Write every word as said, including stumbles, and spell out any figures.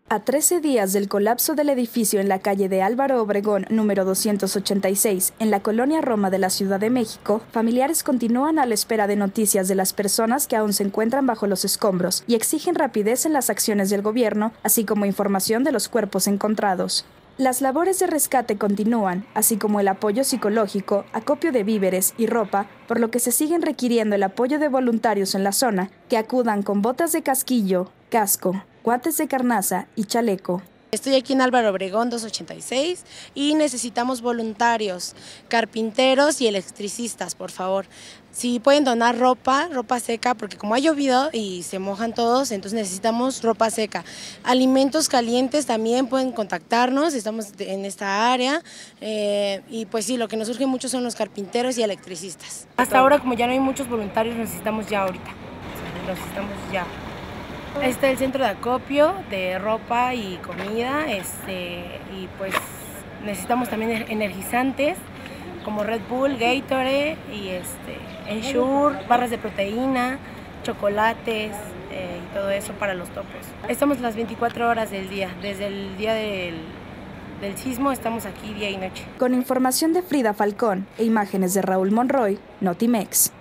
A trece días del colapso del edificio en la calle de Álvaro Obregón, número doscientos ochenta y seis, en la colonia Roma de la Ciudad de México, familiares continúan a la espera de noticias de las personas que aún se encuentran bajo los escombros y exigen rapidez en las acciones del gobierno, así como información de los cuerpos encontrados. Las labores de rescate continúan, así como el apoyo psicológico, acopio de víveres y ropa, por lo que se siguen requiriendo el apoyo de voluntarios en la zona, que acudan con botas de casquillo, casco, guantes de carnaza y chaleco. Estoy aquí en Álvaro Obregón doscientos ochenta y seis y necesitamos voluntarios, carpinteros y electricistas, por favor. Si pueden donar ropa, ropa seca, porque como ha llovido y se mojan todos, entonces necesitamos ropa seca. Alimentos calientes también pueden contactarnos, estamos en esta área eh, y pues sí, lo que nos surge mucho son los carpinteros y electricistas. Hasta ahora, como ya no hay muchos voluntarios, necesitamos ya ahorita, necesitamos ya. Este es el centro de acopio de ropa y comida, este, y pues necesitamos también energizantes como Red Bull, Gatorade y este, Ensure, barras de proteína, chocolates eh, y todo eso para los topos. Estamos las veinticuatro horas del día, desde el día del, del sismo estamos aquí día y noche. Con información de Frida Falcón e imágenes de Raúl Monroy, Notimex.